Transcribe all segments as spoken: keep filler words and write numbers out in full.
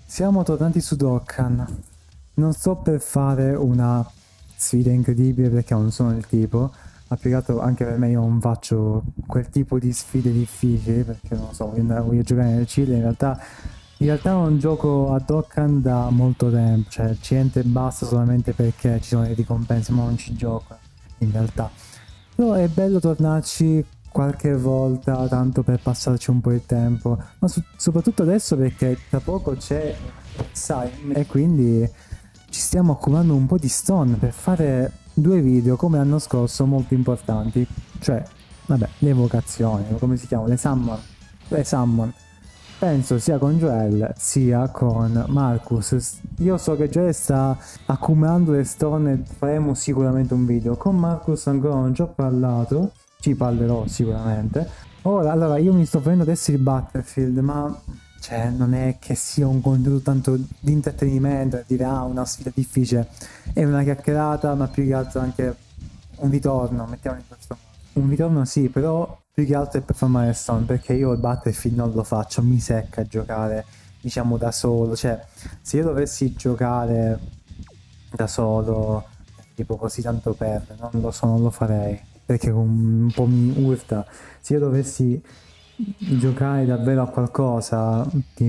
Siamo tornati su Dokkan. Non sto per fare una sfida incredibile perché non sono il tipo. Ha piegato anche per me, io non faccio quel tipo di sfide difficili perché non lo so, voglio, andare, voglio giocare nel Cile. In realtà, in realtà non gioco a Dokkan da molto tempo, cioè ci entro e basta solamente perché ci sono le ricompense, ma non ci gioco in realtà. Però è bello tornarci qualche volta, tanto per passarci un po' il tempo, ma so- soprattutto adesso perché tra poco c'è Sai e quindi ci stiamo accumulando un po' di stone per fare due video come l'anno scorso molto importanti, cioè, vabbè, le evocazioni, come si chiamano? Le summon. Le summon. Penso sia con Joel sia con Marcus. Io so che Joel sta accumulando le stone e faremo sicuramente un video. Con Marcus ancora non ci ho parlato, ci parlerò sicuramente. Ora, allora, io mi sto prendendo adesso il Battlefield, ma cioè non è che sia un contenuto tanto di intrattenimento, e dire ah, una sfida difficile. È una chiacchierata, ma più che altro anche un ritorno, mettiamo in questo modo. Un ritorno sì, però più che altro è per fare milestone, perché io il Battlefield non lo faccio, mi secca giocare, diciamo, da solo. Cioè, se io dovessi giocare da solo, tipo così tanto per, non lo so, non lo farei, perché un po' mi urta. Se io dovessi giocare davvero a qualcosa,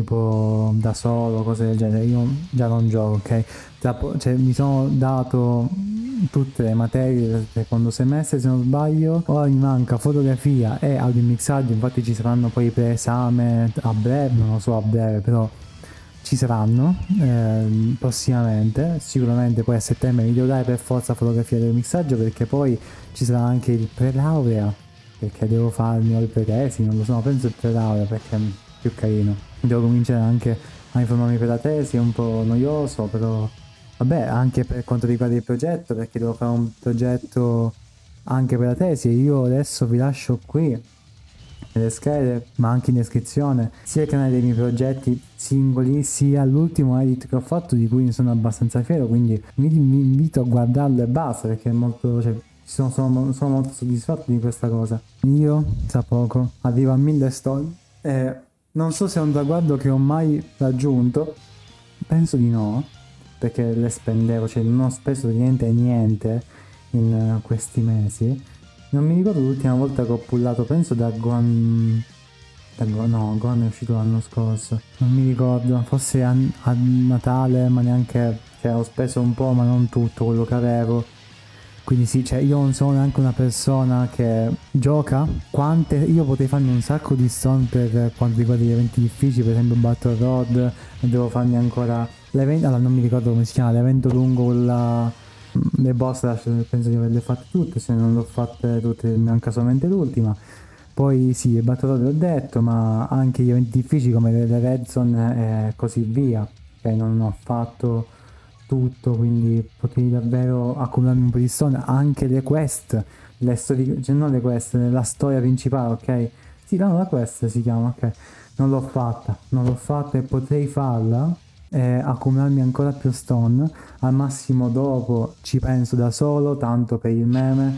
tipo da solo, cose del genere, io già non gioco, ok? Tra po- cioè, mi sono dato tutte le materie del secondo semestre se non sbaglio, ora mi manca fotografia e audiomixaggio, infatti ci saranno poi i preesame a breve, non lo so a breve, però ci saranno eh, prossimamente, sicuramente poi a settembre mi devo dare per forza fotografia e audiomixaggio perché poi ci sarà anche il pre-laurea, perché devo farmi o il pre-tesi, non lo so, penso il pre-laurea perché è più carino, devo cominciare anche a informarmi per la tesi, è un po' noioso, però vabbè, anche per quanto riguarda il progetto, perché devo fare un progetto anche per la tesi e io adesso vi lascio qui nelle schede, ma anche in descrizione, sia il canale dei miei progetti singoli, sia l'ultimo edit che ho fatto di cui ne sono abbastanza fiero, quindi vi, vi invito a guardarlo e basta, perché è molto, cioè, sono, sono, sono molto soddisfatto di questa cosa. Io, tra poco, arrivo a mille stone e non so se è un traguardo che ho mai raggiunto, penso di no, perché le spendevo, cioè non ho speso niente e niente in uh, questi mesi. Non mi ricordo l'ultima volta che ho pullato, penso da Gon... Da Gon... No, Gon è uscito l'anno scorso. Non mi ricordo, forse a, a Natale, ma neanche... Cioè ho speso un po', ma non tutto quello che avevo. Quindi sì, cioè io non sono neanche una persona che gioca. Quante... Io potrei farmi un sacco di stone per quanto riguarda gli eventi difficili, per esempio Battle Road. E devo farmi ancora l'evento... Allora non mi ricordo come si chiama, l'evento lungo con la... Le boss rush penso di averle fatte tutte, se non le ho fatte tutte mi manca solamente l'ultima. Poi sì, il Battle Royale l'ho detto, ma anche gli eventi difficili come le, le Red Zone e così via. Cioè non ho fatto tutto, quindi potrei davvero accumularmi un po' di stone. Anche le quest, le storie, cioè non le quest, la storia principale, ok? Sì, no, la quest si chiama, ok. Non l'ho fatta, non l'ho fatta e potrei farla e accumularmi ancora più stone. Al massimo dopo ci penso da solo, tanto per il meme,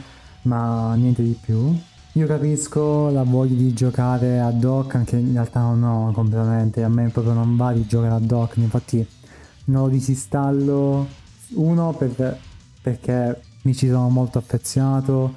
ma niente di più. Io capisco la voglia di giocare a Dokkan, che in realtà non ho completamente, a me proprio non va di giocare a Dokkan, infatti non lo disinstallo, uno per, perché mi ci sono molto affezionato,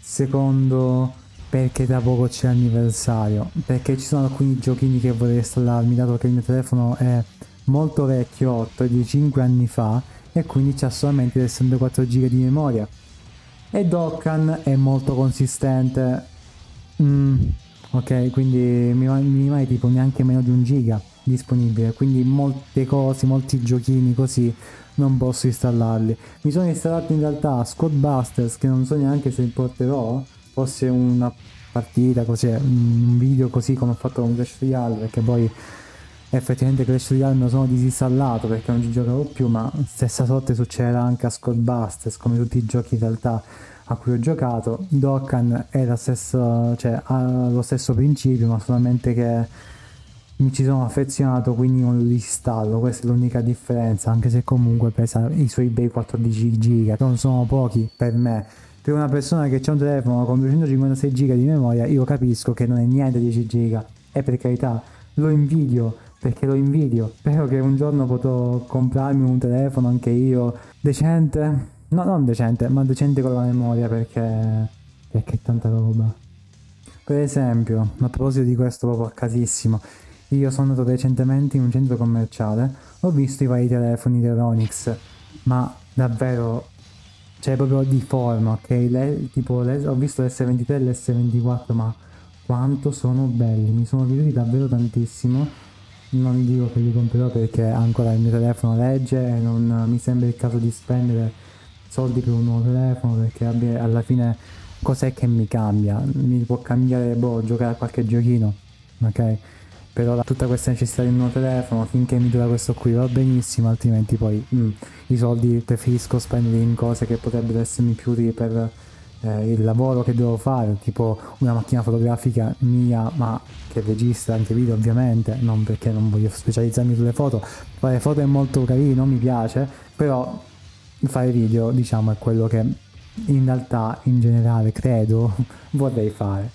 secondo perché da poco c'è l'anniversario, perché ci sono alcuni giochini che vorrei installarmi, dato che il mio telefono è molto vecchio, otto di cinque anni fa, e quindi c'ha solamente sessantaquattro giga di memoria. E Dokkan è molto consistente, mm, ok, quindi mi, mi rimane tipo neanche meno di un giga disponibile, quindi molte cose, molti giochini così non posso installarli. Mi sono installato in realtà Squadbusters, che non so neanche se porterò, forse una partita così, un video così come ho fatto con Clash Royale, perché poi effettivamente Clash Royale me lo sono disinstallato perché non ci giocavo più, ma stessa sorte succederà anche a Skullbusters, come tutti i giochi in realtà a cui ho giocato. Dokkan è la stessa, cioè, ha lo stesso principio, ma solamente che mi ci sono affezionato, quindi non lo disinstallo. Questa è l'unica differenza, anche se comunque pesa i suoi bei quattordici giga, non sono pochi per me. Per una persona che ha un telefono con duecentocinquantasei giga di memoria, io capisco che non è niente dieci giga, e per carità lo invidio, perché lo invidio. Spero che un giorno potrò comprarmi un telefono anche io, decente, no non decente, ma decente con la memoria, perché, perché è tanta roba. Per esempio, a proposito di questo proprio a casissimo, io sono andato recentemente in un centro commerciale, ho visto i vari telefoni dell'Onyx, ma davvero, cioè proprio di forma, ok? Le- tipo, le- ho visto l'esse ventitré e l'esse ventiquattro, ma quanto sono belli, mi sono piaciuti davvero tantissimo. Non dico che li comprerò perché ancora il mio telefono regge e non mi sembra il caso di spendere soldi per un nuovo telefono, perché abbia- alla fine cos'è che mi cambia? Mi può cambiare, boh, giocare a qualche giochino, ok? Però la- tutta questa necessità di un nuovo telefono, finché mi dura questo qui va benissimo, altrimenti poi mm, i soldi preferisco spenderli in cose che potrebbero essermi più utili per eh, il lavoro che devo fare, tipo una macchina fotografica mia, ma che registra anche video ovviamente, non perché non voglio specializzarmi sulle foto. Fare foto è molto carino, mi piace, però fare video, diciamo, è quello che in realtà, in generale, credo vorrei fare.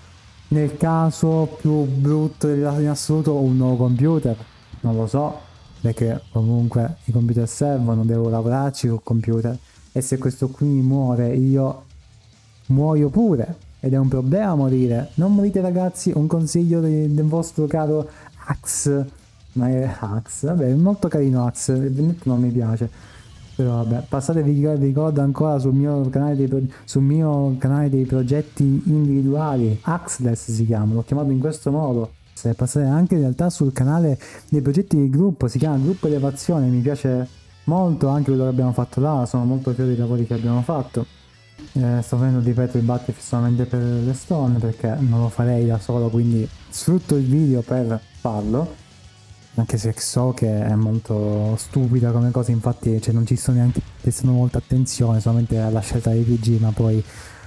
Nel caso più brutto in assoluto, un nuovo computer, non lo so, perché comunque i computer servono, devo lavorarci sul computer, e se questo qui mi muore io muoio pure, ed è un problema morire. Non morite ragazzi, un consiglio di- del vostro caro Axe, ma è Axe, vabbè, è molto carino Axe, il netto non mi piace. Però vabbè, passate, vi ricordo, vi ricordo ancora sul mio canale dei, pro- sul mio canale dei progetti individuali, Axless si chiama, l'ho chiamato in questo modo. Se passate anche in realtà sul canale dei progetti di gruppo, si chiama Gruppo Elevazione, mi piace molto anche quello che abbiamo fatto là, sono molto fiero dei lavori che abbiamo fatto. Eh, sto venendo, ripeto, il Battlefield solamente per le stone perché non lo farei da solo, quindi sfrutto il video per farlo, anche se so che è molto stupida come cosa, infatti cioè, non ci sto neanche prestando molta attenzione solamente alla scelta dei P G, ma poi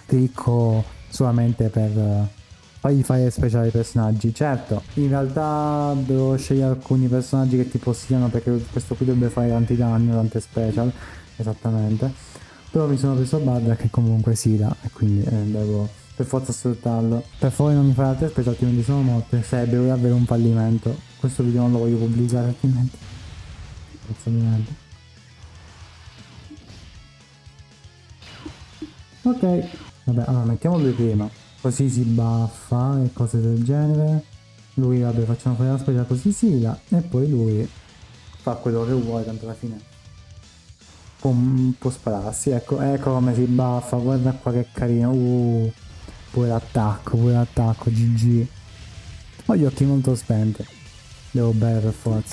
clicco solamente per eh, fargli fare speciali ai personaggi. Certo, in realtà devo scegliere alcuni personaggi che ti possiano, perché questo qui dovrebbe fare tanti danni, tante special, esattamente. Però mi sono preso Barda che comunque si dà e quindi eh, devo per forza sfruttarlo. Per favore non mi fare altre specie, altrimenti sono morte. Sarebbe davvero un fallimento. Questo video non lo voglio pubblicare, altrimenti. Grazie niente. Ok. Vabbè, allora mettiamo lui prima. Così si buffa e cose del genere. Lui, vabbè, facciamo fare la specie così si dà. E poi lui fa quello che vuole, tanto alla fine può, può spararsi. Ecco, ecco come si buffa. Guarda qua che carino. Uh. Pure l'attacco, pure l'attacco, G G. Ho gli occhi molto spenti. Devo bere per forza.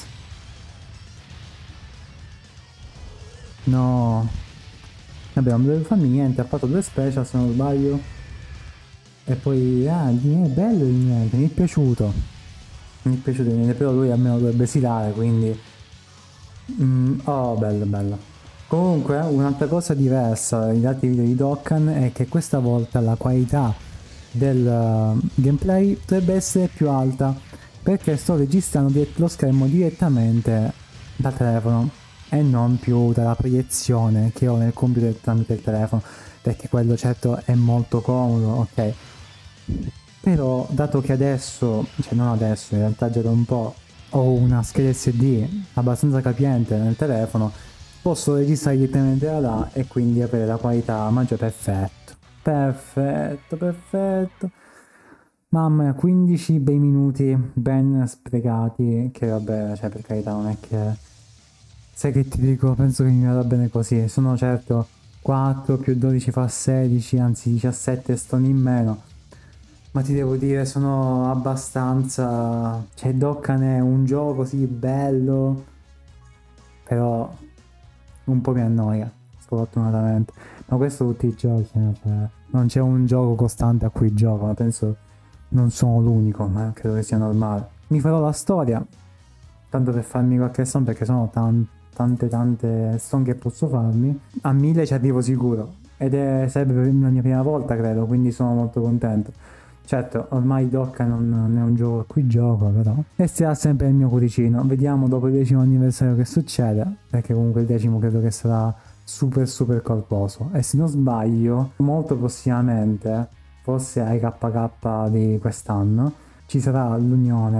No. Vabbè, non deve farmi niente, ha fatto due special se non sbaglio. E poi, ah, è bello di niente, mi è piaciuto. Mi è piaciuto di niente, però lui almeno dovrebbe silare, quindi... Mm, oh, bello, bello. Comunque, un'altra cosa diversa dagli altri video di Dokkan è che questa volta la qualità del uh, gameplay dovrebbe essere più alta, perché sto registrando dirett- lo schermo direttamente dal telefono e non più dalla proiezione che ho nel computer tramite il telefono, perché quello certo è molto comodo, ok, però dato che adesso, cioè non adesso, in realtà già da un po' ho una scheda esse di abbastanza capiente nel telefono, posso registrare direttamente da là e quindi avere la qualità maggiore. Perfetto, perfetto, perfetto. Mamma mia, quindici bei minuti ben sprecati, che vabbè, cioè per carità non è che... Sai che ti dico, penso che mi vada bene così, sono certo quattro più dodici fa sedici, anzi diciassette stone in meno, ma ti devo dire sono abbastanza... Cioè Dokkan è un gioco così bello, però un po' mi annoia, sfortunatamente. Ma questo tutti i giochi, eh, non c'è un gioco costante a cui gioco, ma penso non sono l'unico, ma credo che sia normale. Mi farò la storia, tanto per farmi qualche stone, perché sono tan- tante tante stone che posso farmi. A mille ci arrivo sicuro, ed è sarebbe la mia prima volta credo, quindi sono molto contento. Certo, ormai Dokkan non, non è un gioco a cui gioco, però. E sarà sempre il mio cuoricino. Vediamo dopo il decimo anniversario che succede, perché comunque il decimo credo che sarà super super corposo. E se non sbaglio, molto prossimamente, forse ai K K di quest'anno, ci sarà l'unione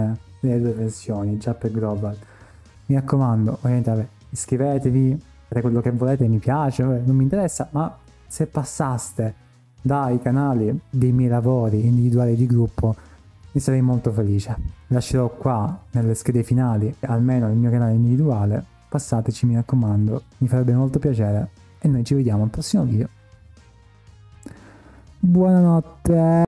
nelle due versioni, già per Global. Mi raccomando, ovviamente vabbè, iscrivetevi, fate quello che volete, mi piace, vabbè, non mi interessa, ma se passaste dai canali dei miei lavori individuali di gruppo mi sarei molto felice. Lascerò qua nelle schede finali almeno il mio canale individuale, passateci mi raccomando, mi farebbe molto piacere e noi ci vediamo al prossimo video. Buonanotte!